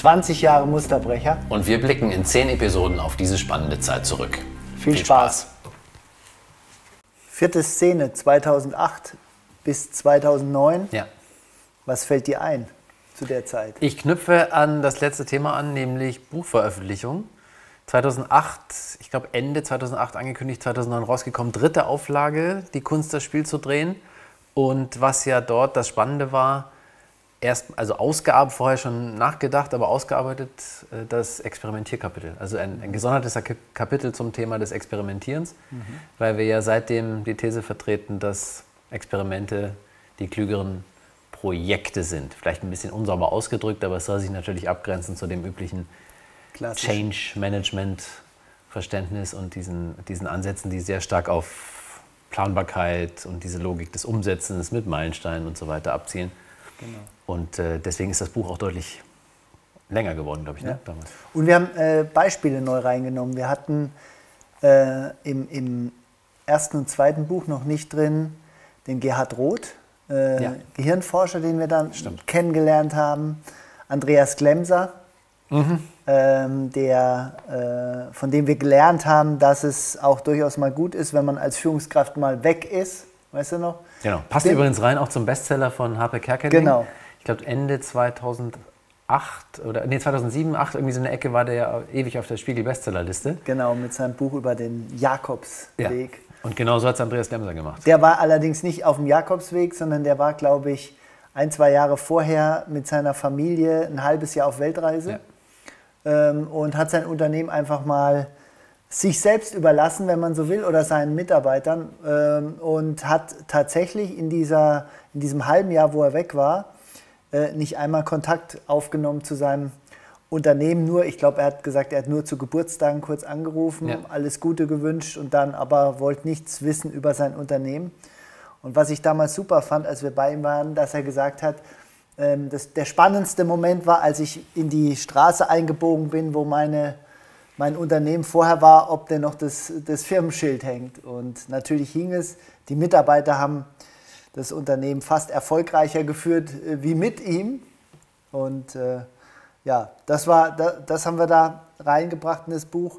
20 Jahre Musterbrecher. Und wir blicken in 10 Episoden auf diese spannende Zeit zurück. Viel Spaß. Vierte Szene, 2008 bis 2009. Ja. Was fällt dir ein zu der Zeit? Ich knüpfe an das letzte Thema an, nämlich Buchveröffentlichung. 2008, ich glaube Ende 2008 angekündigt, 2009 rausgekommen, 3. Auflage, die Kunst, das Spiel zu drehen. Und was ja dort das Spannende war, also ausgearbeitet, vorher schon nachgedacht, aber ausgearbeitet, das Experimentierkapitel. Also ein gesondertes Kapitel zum Thema des Experimentierens, weil wir ja seitdem die These vertreten, dass Experimente die klügeren Projekte sind. Vielleicht ein bisschen unsauber ausgedrückt, aber es soll sich natürlich abgrenzen zu dem üblichen Change-Management-Verständnis und diesen Ansätzen, die sehr stark auf Planbarkeit und diese Logik des Umsetzens mit Meilensteinen und so weiter abzielen. Genau. Und deswegen ist das Buch auch deutlich länger geworden, glaube ich, ne? Damals. Und wir haben Beispiele neu reingenommen. Wir hatten im ersten und zweiten Buch noch nicht drin den Gerhard Roth, Gehirnforscher, den wir dann kennengelernt haben, Andreas Glemser, von dem wir gelernt haben, dass es auch durchaus mal gut ist, wenn man als Führungskraft mal weg ist. Weißt du noch? Genau. Passt übrigens rein auch zum Bestseller von Harpe Kerkeling. Genau. Ich glaube Ende 2008 oder 2007, 2008, irgendwie so eine Ecke war der ja ewig auf der Spiegel-Bestsellerliste. Genau, mit seinem Buch über den Jakobsweg. Ja. Und genau so hat es Andreas Glemser gemacht. Der war allerdings nicht auf dem Jakobsweg, sondern der war, glaube ich, 1-2 Jahre vorher mit seiner Familie ein halbes Jahr auf Weltreise und hat sein Unternehmen einfach mal sich selbst überlassen, wenn man so will, oder seinen Mitarbeitern und hat tatsächlich in diesem halben Jahr, wo er weg war, nicht einmal Kontakt aufgenommen zu seinem Unternehmen. Ich glaube, er hat gesagt, er hat nur zu Geburtstagen kurz angerufen, alles Gute gewünscht und dann aber wollte nichts wissen über sein Unternehmen. Und was ich damals super fand, als wir bei ihm waren, dass er gesagt hat, der spannendste Moment war, als ich in die Straße eingebogen bin, wo mein Unternehmen vorher war, ob denn noch das Firmenschild hängt. Und natürlich hing es. Die Mitarbeiter haben das Unternehmen fast erfolgreicher geführt wie mit ihm. Und das haben wir da reingebracht in das Buch.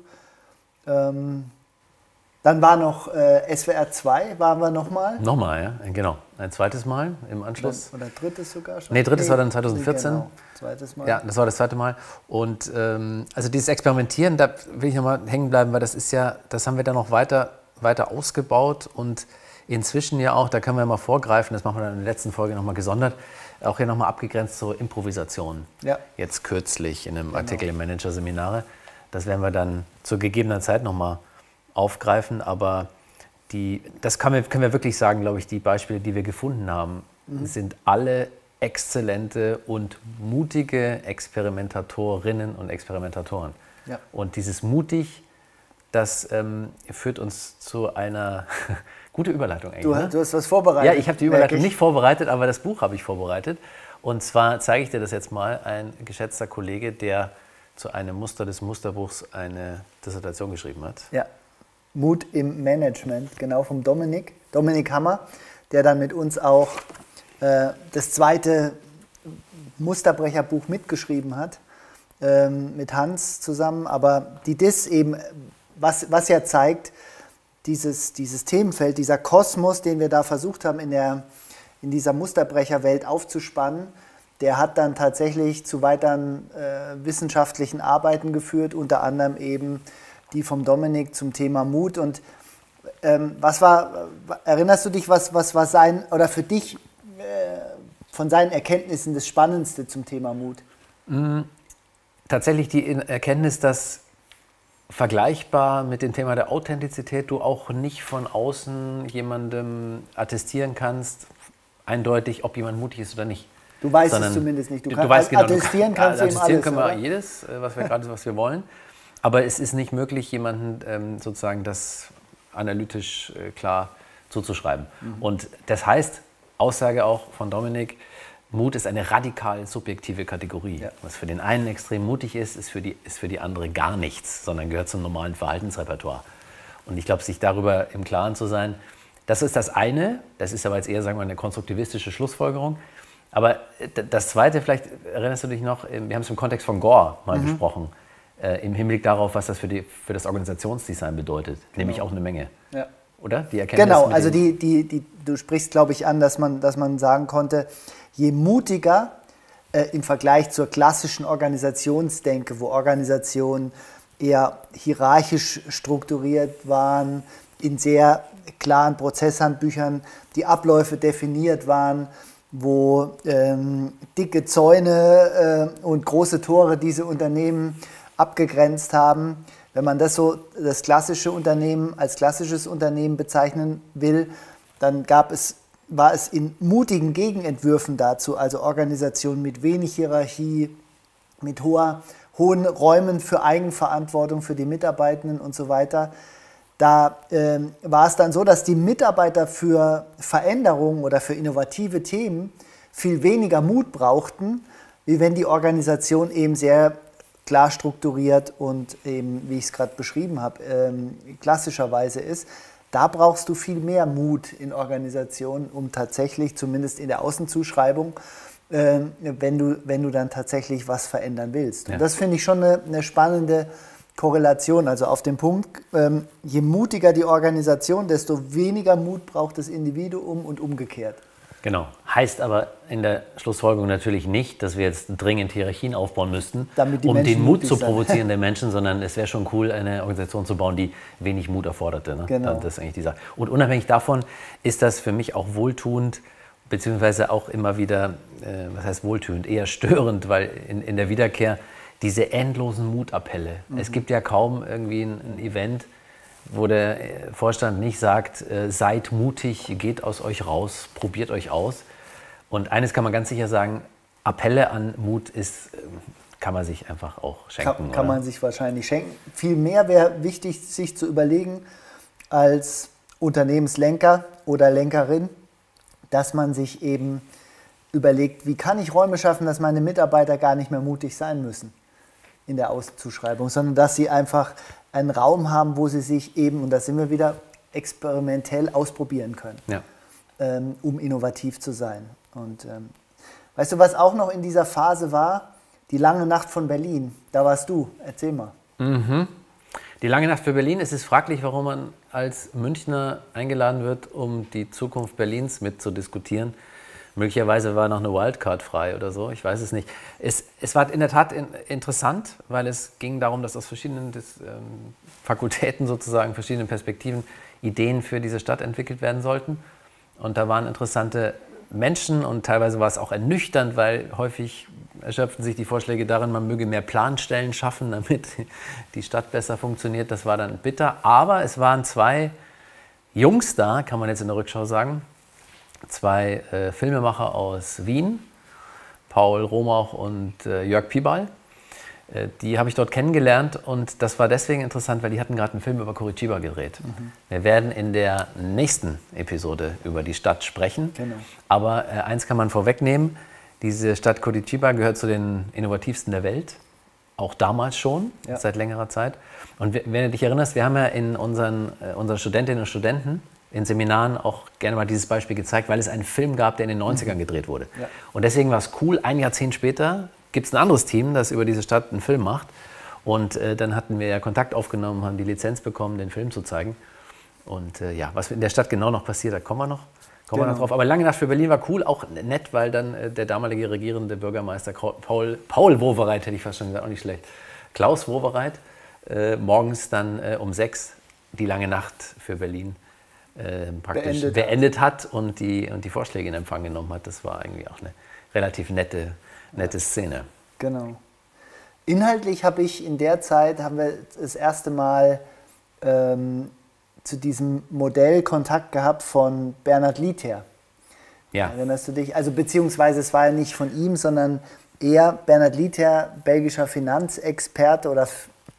Dann war noch SWR 2, waren wir nochmal. Nochmal, ja, genau. Ein zweites Mal im Anschluss. Oder drittes sogar schon? Nee, drittes war dann 2014. Genau, zweites Mal. Ja, das war das zweite Mal. Und also dieses Experimentieren, da will ich nochmal hängen bleiben, weil das haben wir dann noch weiter ausgebaut und inzwischen ja auch, da können wir mal vorgreifen, das machen wir dann in der letzten Folge nochmal gesondert, auch hier nochmal abgegrenzt zur Improvisation. Ja. Jetzt kürzlich in einem Artikel im Manager-Seminare. Das werden wir dann zur gegebenen Zeit nochmal aufgreifen, aber das können wir wirklich sagen, glaube ich, die Beispiele, die wir gefunden haben, sind alle exzellente und mutige Experimentatorinnen und Experimentatoren. Ja. Und dieses mutig, das führt uns zu einer gute Überleitung eigentlich. Du hast was vorbereitet. Ja, ich habe die Überleitung nicht vorbereitet, aber das Buch habe ich vorbereitet. Und zwar zeige ich dir das jetzt mal, ein geschätzter Kollege, der zu einem Muster des Musterbuchs eine Dissertation geschrieben hat. Ja. Mut im Management, genau, vom Dominik Hammer, der dann mit uns auch das zweite Musterbrecherbuch mitgeschrieben hat, mit Hans zusammen. Aber die DIS eben, was ja zeigt, dieses Themenfeld, dieser Kosmos, den wir da versucht haben, in dieser Musterbrecherwelt aufzuspannen, der hat dann tatsächlich zu weiteren wissenschaftlichen Arbeiten geführt, unter anderem eben die vom Dominik zum Thema Mut. Und erinnerst du dich, was war oder für dich von seinen Erkenntnissen das Spannendste zum Thema Mut? Tatsächlich die Erkenntnis, dass vergleichbar mit dem Thema der Authentizität du auch nicht von außen jemandem attestieren kannst, eindeutig, ob jemand mutig ist oder nicht. Du weißt es zumindest nicht. Du weißt genau, attestieren kannst du ihm alles. Attestieren können wir jedes, was wir wollen. Aber es ist nicht möglich, jemandem sozusagen das analytisch klar zuzuschreiben. Und das heißt, Aussage auch von Dominik, Mut ist eine radikal subjektive Kategorie. Ja. Was für den einen extrem mutig ist für die andere gar nichts, sondern gehört zum normalen Verhaltensrepertoire. Und ich glaube, sich darüber im Klaren zu sein, das ist das eine, das ist aber jetzt eher, sagen wir, eine konstruktivistische Schlussfolgerung. Aber das Zweite, vielleicht erinnerst du dich noch, wir haben es im Kontext von Gore mal besprochen, im Hinblick darauf, was das für das Organisationsdesign bedeutet, nämlich auch eine Menge. Ja. Oder? Die Erkenntnis Genau, also du sprichst, glaube ich, an, dass man sagen konnte, je mutiger im Vergleich zur klassischen Organisationsdenke, wo Organisationen eher hierarchisch strukturiert waren, in sehr klaren Prozesshandbüchern die Abläufe definiert waren, wo dicke Zäune und große Tore diese Unternehmen abgegrenzt haben. Wenn man das klassische Unternehmen als klassisches Unternehmen bezeichnen will, dann war es in mutigen Gegenentwürfen dazu, also Organisationen mit wenig Hierarchie, mit hohen Räumen für Eigenverantwortung für die Mitarbeitenden und so weiter. Da war es dann so, dass die Mitarbeiter für Veränderungen oder für innovative Themen viel weniger Mut brauchten, wie wenn die Organisation eben sehr klar strukturiert und eben, wie ich es gerade beschrieben habe, klassischerweise ist. Da brauchst du viel mehr Mut in Organisationen, um tatsächlich, zumindest in der Außenzuschreibung, wenn du dann tatsächlich was verändern willst. Ja. Und das finde ich schon eine spannende Korrelation. Also auf den Punkt, je mutiger die Organisation, desto weniger Mut braucht das Individuum und umgekehrt. Genau. Heißt aber in der Schlussfolgerung natürlich nicht, dass wir jetzt dringend Hierarchien aufbauen müssten, um den Mut zu provozieren der Menschen, sondern es wäre schon cool, eine Organisation zu bauen, die wenig Mut erforderte. Ne? Genau. Das ist eigentlich die Sache. Und unabhängig davon ist das für mich auch wohltuend, beziehungsweise auch immer wieder, was heißt wohltuend, eher störend, weil in der Wiederkehr diese endlosen Mutappelle. Es gibt ja kaum irgendwie ein Event, wo der Vorstand nicht sagt, seid mutig, geht aus euch raus, probiert euch aus. Und eines kann man ganz sicher sagen, Appelle an Mut kann man sich einfach auch schenken. Kann man sich wahrscheinlich schenken. Viel mehr wäre wichtig, sich zu überlegen als Unternehmenslenker oder Lenkerin, dass man sich eben überlegt, wie kann ich Räume schaffen, dass meine Mitarbeiter gar nicht mehr mutig sein müssen in der Außenzuschreibung, sondern dass sie einfach einen Raum haben, wo sie sich eben, und da sind wir wieder, experimentell ausprobieren können, ja. Um innovativ zu sein. Und weißt du, was auch noch in dieser Phase war? Die lange Nacht von Berlin. Da warst du. Erzähl mal. Mhm. Die lange Nacht für Berlin. Es ist fraglich, warum man als Münchner eingeladen wird, um die Zukunft Berlins mitzudiskutieren. Möglicherweise war noch eine Wildcard frei oder so, ich weiß es nicht. Es war in der Tat interessant, weil es ging darum, dass aus verschiedenen Fakultäten sozusagen, verschiedenen Perspektiven Ideen für diese Stadt entwickelt werden sollten. Und da waren interessante Menschen und teilweise war es auch ernüchternd, weil häufig erschöpften sich die Vorschläge darin, man möge mehr Planstellen schaffen, damit die Stadt besser funktioniert. Das war dann bitter. Aber es waren zwei Jungs da, kann man jetzt in der Rückschau sagen, zwei Filmemacher aus Wien, Paul Romauch und Jörg Piebal. Die habe ich dort kennengelernt und das war deswegen interessant, weil die hatten gerade einen Film über Curitiba gedreht. Mhm. Wir werden in der nächsten Episode über die Stadt sprechen. Genau. Aber eins kann man vorwegnehmen, diese Stadt Curitiba gehört zu den innovativsten der Welt. Auch damals schon, ja. Seit längerer Zeit. Und wenn du dich erinnerst, wir haben ja in unseren Studentinnen und Studenten in Seminaren auch gerne mal dieses Beispiel gezeigt, weil es einen Film gab, der in den 90ern gedreht wurde. Ja. Und deswegen war es cool, ein Jahrzehnt später gibt es ein anderes Team, das über diese Stadt einen Film macht. Und dann hatten wir ja Kontakt aufgenommen, haben die Lizenz bekommen, den Film zu zeigen. Und ja, was in der Stadt genau noch passiert, da kommen wir noch drauf. Aber Lange Nacht für Berlin war cool, auch nett, weil dann der damalige regierende Bürgermeister Paul Wowereit, hätte ich fast schon gesagt, auch nicht schlecht, Klaus Wowereit, morgens dann um 6 die Lange Nacht für Berlin praktisch beendet hat und die Vorschläge in Empfang genommen hat. Das war eigentlich auch eine relativ nette Szene. Genau. Inhaltlich haben wir das erste Mal zu diesem Modell Kontakt gehabt von Bernhard Lietaer. Ja. Erinnerst du dich? Also beziehungsweise es war ja nicht von ihm, sondern eher Bernhard Lietaer, belgischer Finanzexperte oder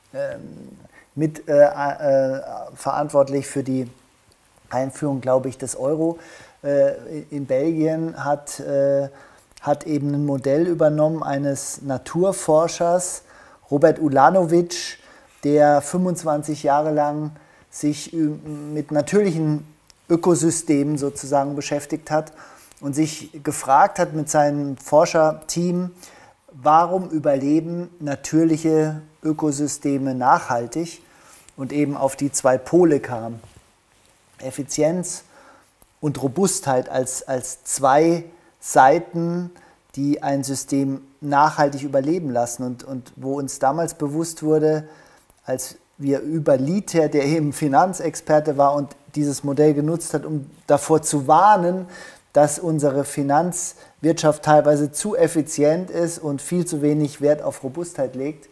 verantwortlich für die Einführung, glaube ich, des Euro in Belgien, hat eben ein Modell übernommen eines Naturforschers, Robert Ulanovic, der 25 Jahre lang sich mit natürlichen Ökosystemen sozusagen beschäftigt hat und sich gefragt hat mit seinem Forscherteam, warum überleben natürliche Ökosysteme nachhaltig, und eben auf die zwei Pole kam. Effizienz und Robustheit als zwei Seiten, die ein System nachhaltig überleben lassen. Und wo uns damals bewusst wurde, als wir über Liter, der eben Finanzexperte war und dieses Modell genutzt hat, um davor zu warnen, dass unsere Finanzwirtschaft teilweise zu effizient ist und viel zu wenig Wert auf Robustheit legt,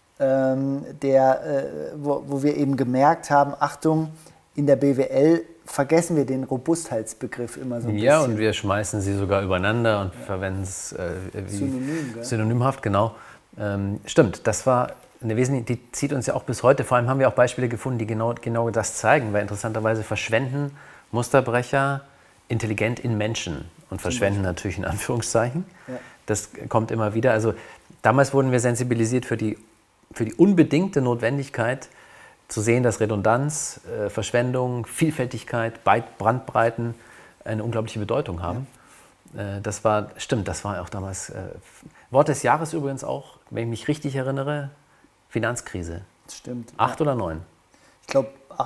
wo wir eben gemerkt haben, Achtung, in der BWL vergessen wir den Robustheitsbegriff immer so ein bisschen. Ja, und wir schmeißen sie sogar übereinander und verwenden es synonymhaft, genau. Stimmt, das war eine wesentliche, die zieht uns ja auch bis heute. Vor allem haben wir auch Beispiele gefunden, die genau das zeigen, weil interessanterweise verschwenden Musterbrecher intelligent in Menschen und verschwenden natürlich in Anführungszeichen. Ja. Das kommt immer wieder. Also damals wurden wir sensibilisiert für die unbedingte Notwendigkeit zu sehen, dass Redundanz, Verschwendung, Vielfältigkeit, Bandbreiten eine unglaubliche Bedeutung haben. Ja. Das war auch damals Wort des Jahres übrigens auch, wenn ich mich richtig erinnere, Finanzkrise. Das stimmt. 8 oder 9? Ich glaube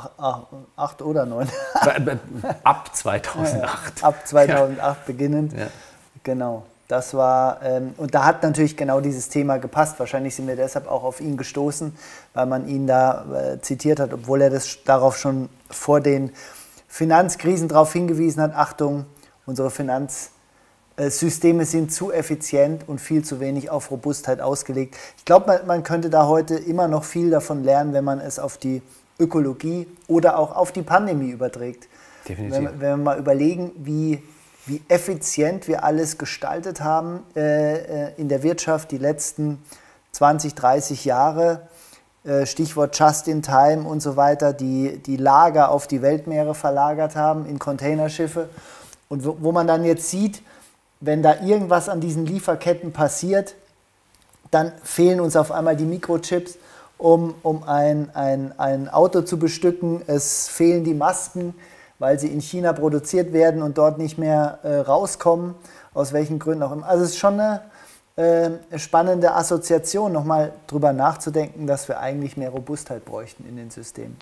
8 oder 9. Ab 2008. Ja, ab 2008 beginnend. Ja. Genau. Das war, und da hat natürlich genau dieses Thema gepasst. Wahrscheinlich sind wir deshalb auch auf ihn gestoßen, weil man ihn da zitiert hat, obwohl er darauf schon vor den Finanzkrisen darauf hingewiesen hat, Achtung, unsere Finanzsysteme sind zu effizient und viel zu wenig auf Robustheit ausgelegt. Ich glaube, man könnte da heute immer noch viel davon lernen, wenn man es auf die Ökologie oder auch auf die Pandemie überträgt. Definitiv. Wenn wir mal überlegen, wie effizient wir alles gestaltet haben in der Wirtschaft die letzten 20, 30 Jahre, Stichwort Just-in-Time und so weiter, die Lager auf die Weltmeere verlagert haben in Containerschiffe. Und wo man dann jetzt sieht, wenn da irgendwas an diesen Lieferketten passiert, dann fehlen uns auf einmal die Mikrochips, um ein Auto zu bestücken. Es fehlen die Masken, weil sie in China produziert werden und dort nicht mehr rauskommen, aus welchen Gründen auch immer. Also es ist schon eine spannende Assoziation, nochmal drüber nachzudenken, dass wir eigentlich mehr Robustheit bräuchten in den Systemen.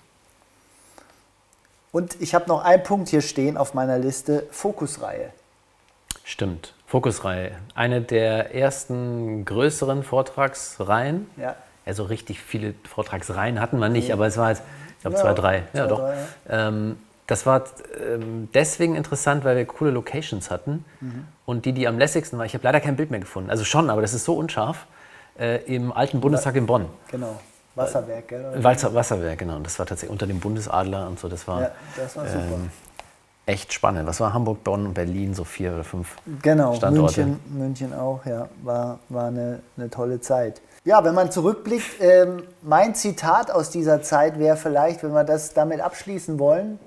Und ich habe noch einen Punkt hier stehen auf meiner Liste, Fokusreihe. Stimmt, Fokusreihe. Eine der ersten größeren Vortragsreihen. Ja. Also richtig viele Vortragsreihen hatten wir nicht, aber es war jetzt, ich glaube, 2, 3. Ja, doch. 3, ja. Das war deswegen interessant, weil wir coole Locations hatten. Und die am lässigsten war, ich habe leider kein Bild mehr gefunden. Also schon, aber das ist so unscharf, im alten Bundestag in Bonn. Genau, Wasserwerk, gell? Wasserwerk, genau. Und das war tatsächlich unter dem Bundesadler und so. Das war super. Echt spannend. Was war Hamburg, Bonn, Berlin, so 4 oder 5 genau, Standorte? München auch, ja. War eine tolle Zeit. Ja, wenn man zurückblickt, mein Zitat aus dieser Zeit wäre vielleicht, wenn wir das damit abschließen wollen,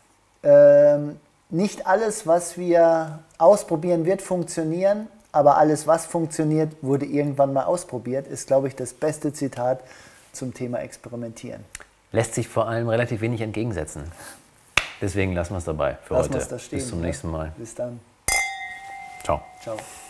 nicht alles, was wir ausprobieren, wird funktionieren, aber alles, was funktioniert, wurde irgendwann mal ausprobiert, ist, glaube ich, das beste Zitat zum Thema Experimentieren. Lässt sich vor allem relativ wenig entgegensetzen. Deswegen lassen wir es dabei für heute. Bis zum nächsten Mal. Bis dann. Ciao. Ciao.